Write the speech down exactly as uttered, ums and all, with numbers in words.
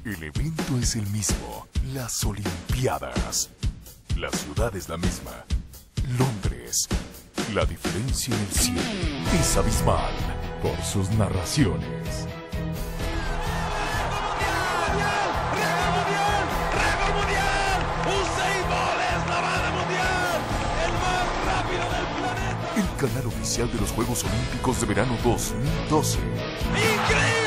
El evento es el mismo, las Olimpiadas. La ciudad es la misma, Londres. La diferencia en el cielo es abismal por sus narraciones. El canal oficial de los Juegos Olímpicos de Verano dos mil doce. ¡Increíble!